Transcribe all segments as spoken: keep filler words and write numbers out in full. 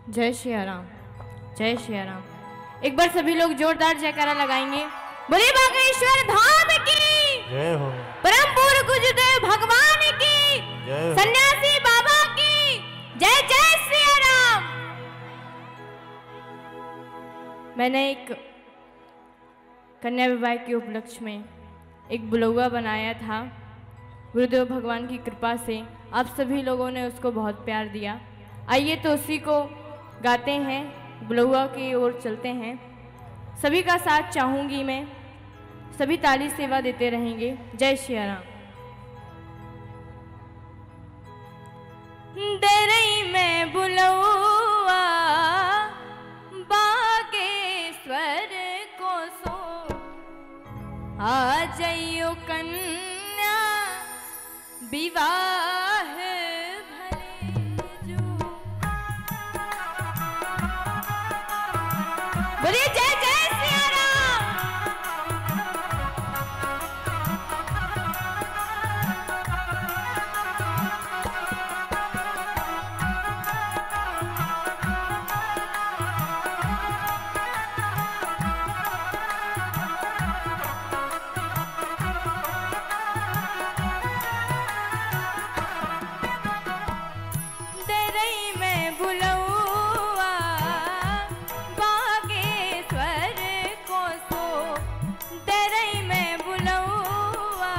जय श्री राम, जय श्री राम। एक बार सभी लोग जोरदार जयकारा लगाएंगे। बोले बागेश्वर धाम की जय हो, परम पूज्य गुरुदेव भगवान की जय हो, सन्यासी बाबा की जय। जय श्री राम। मैंने एक कन्या विवाह के उपलक्ष्य में एक बुलौआ बनाया था। गुरुदेव भगवान की कृपा से आप सभी लोगों ने उसको बहुत प्यार दिया। आइए तो उसी को गाते हैं, बुलौआ की ओर चलते हैं। सभी का साथ चाहूंगी मैं, सभी ताली सेवा देते रहेंगे। जय श्री राम। दरई में बुलौआ बागेश्वर को सो, आ जाइयो कन्या विवाह भले जो। बोलिए जय जय श्री राम। दरई में बुलौआ बागेश्वर को सो, दरई में बुलौआ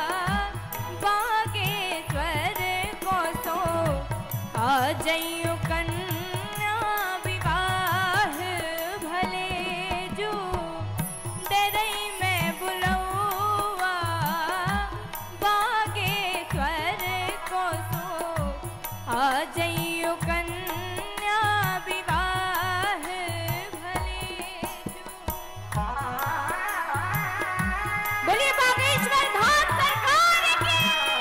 बागेश्वर को सो, आ जाइयो कन्या विवाह भले जो। दरई में बुलौआ बागेश्वर को सो, आ जाइयो कन्या विवाह भले जो। बोलिए बागेश्वर धाम सरकार की।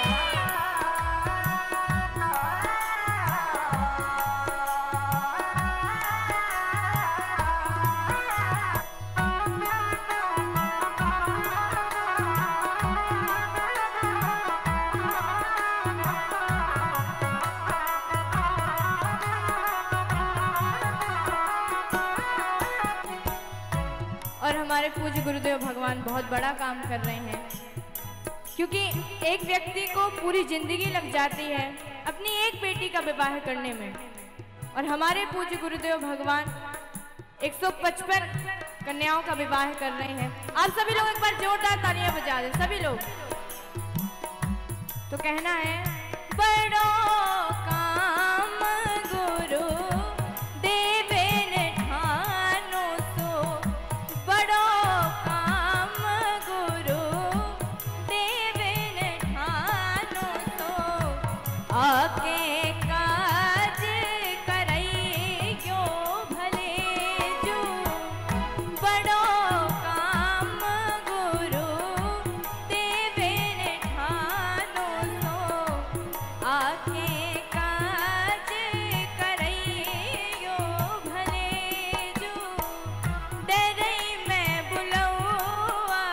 और हमारे पूज्य गुरुदेव भगवान बहुत बड़ा काम कर रहे हैं, क्योंकि एक व्यक्ति को पूरी जिंदगी लग जाती है अपनी एक बेटी का विवाह करने में, और हमारे पूज्य गुरुदेव भगवान एक सौ पचपन कन्याओं का विवाह कर रहे हैं। आप सभी लोग एक बार जोरदार तालियां बजा दें सभी लोग। तो कहना है बड़ो काम गुरु देवे ने ठानो सो, बड़ो काम गुरु देवे ने ठानो सो, आके काज करइयो भले जो। बड़ो काम गुरु देवे ने ठानो सो, आके काज करइयो भले जो। दरई में बुलौआ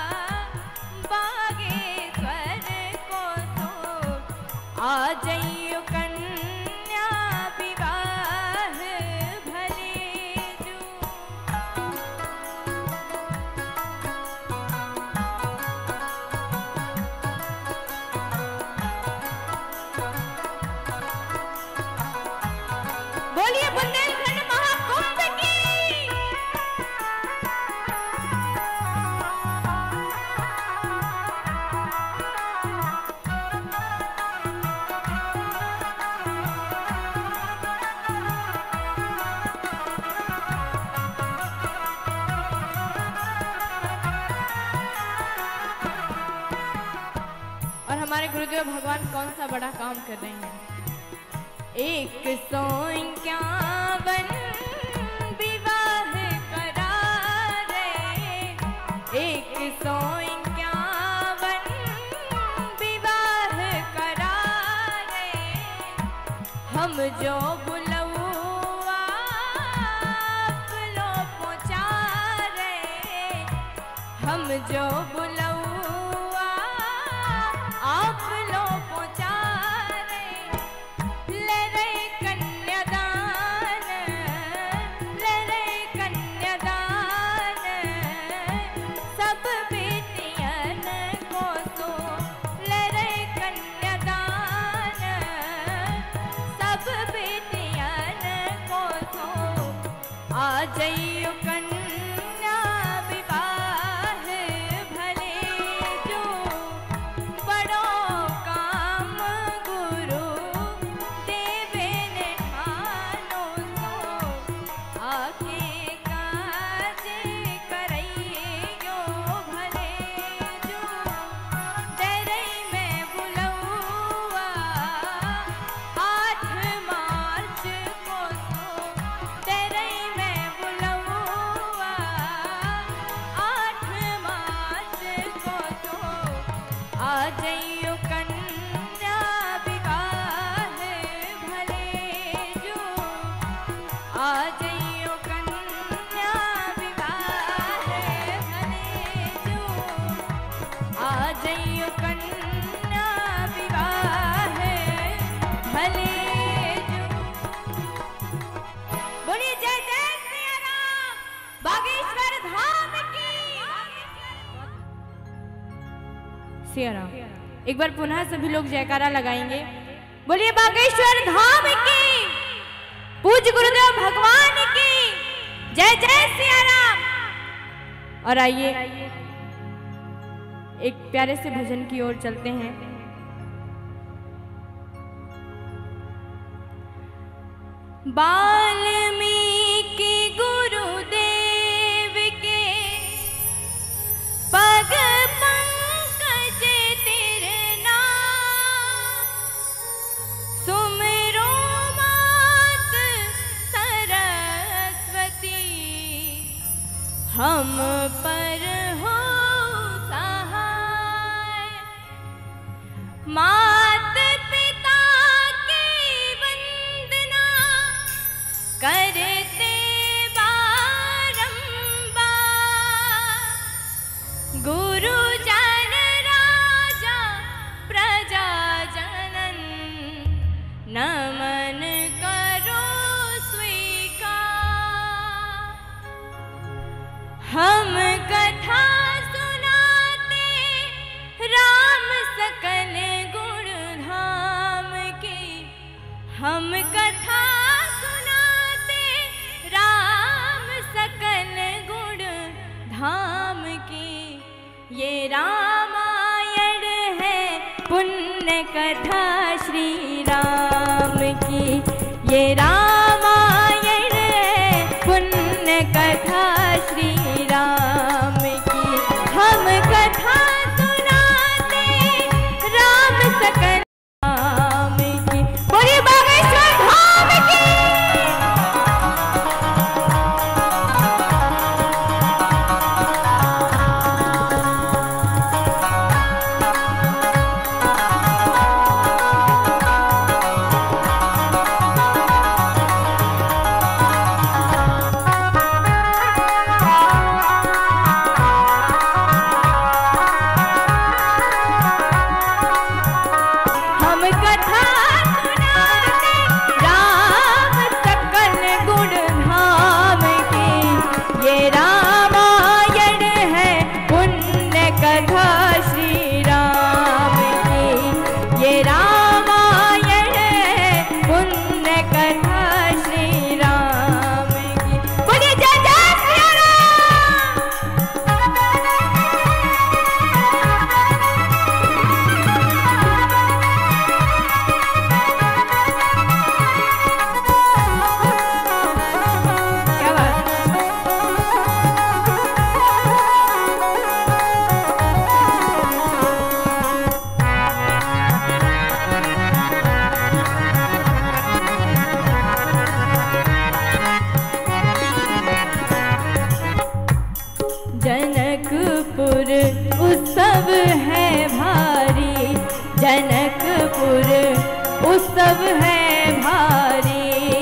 बागेश्वर को सो, आ जाइयो कन्या विवाह भले जो। बोलिए बुंदेलखंड महाकुंभ की। और हमारे गुरुदेव भगवान कौन सा बड़ा काम कर रहे हैं। एक सौ इक्यावन विवाह करा रे, एक सौ इक्यावन विवाह करा रे, हम जो बुलौआ आप लो पहुँचा रे, हम जो बुलौआ आप लो पहुँचा रे, ले रे कन्यादान जइयो कन्या विवाह भले जो बड़ो काम गुरु देवे ने ठानो सो आके काज करइयो भले जो तेरई में बुलौआ आठ मार्च को सो तेरई में बुलौआ आठ मार्च को सो आ जइयो कन्या विवाह भले जो आ जइयो कन्या विवाह भले जो आ जइयो कन्या विवाह भले जो। बोलिए जय जय सिया राम, बागेश्वर धाम की सिया राम। एक बार पुनः सभी लोग जयकारा लगाएंगे। बोलिए बागेश्वर धाम की, पूज्य गुरुदेव भगवान की जय जय सिया राम। और आइए एक प्यारे से भजन की ओर चलते हैं। वाल्मीकि गुरुदेव के पग पंकज तिरना सुमिरो मात सरस्वती हम पर हो सहाय। मात पिता की वंदना करते बारंबार, गुरुजन राजा प्रजा जनन नमन करो स्वीकार। हम कथा सुनाते राम सकल गुण धाम की, हम कथा सुनाते राम सकल गुण धाम की। ये रामायण है पुण्य कथा श्री राम की, ये रामायण है पुण्य कथा श्री राम की। हम कथा सुनाते राम सकल धाम की। बोलिए बागेश्वर धाम की। हम कथा सुनाते राम सकल गुण धाम की, ये रामायण है पुण्य कथा श्री राम की, ये रामायण है पुण्य कथा श्री राम की। बोलिए जय जय सिया राम। क्या बात। जनकपुर उत्सव है भारी, जनकपुर उत्सव है भारी।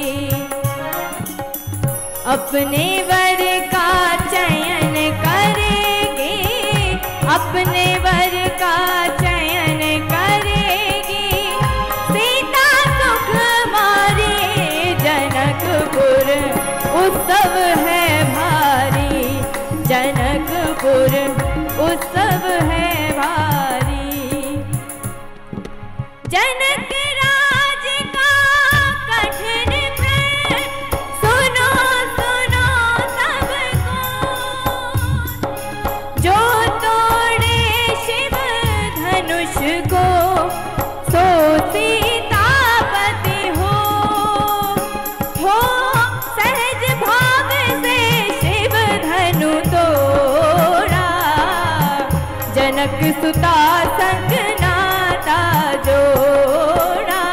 अपने वर का चयन करेगी, अपने वर का चयन करेगी सीता सुख मारी। जनकपुर उत्सव है भारी, जनकपुर उत्सव है भारी। जनक राज का कठिन व्रत सुनो सुनो सुता संग नाता जोड़ा,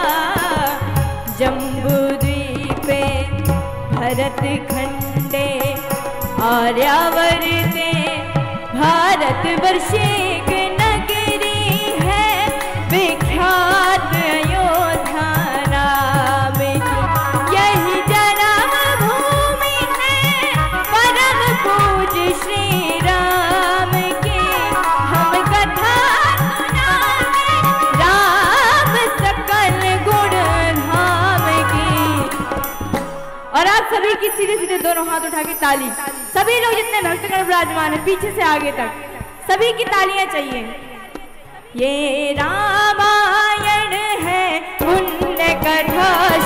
जम्बूद्वीपे भरत खंडे आर्यावर्ते भारत वर्षे एक नगरी है विख्यात अयोध्या नाम की। यही जन्म भूमि है परम पूज्य श्री राम की। हम कथा सुनावे राम सकल गुण धाम की। और आप सभी की सीधे सीधे दोनों हाथ उठा के ताली, सभी लोग जितने भक्तगण विराजमान है पीछे से आगे तक सभी की तालियां चाहिए। ये रामायण है पुण्य कथा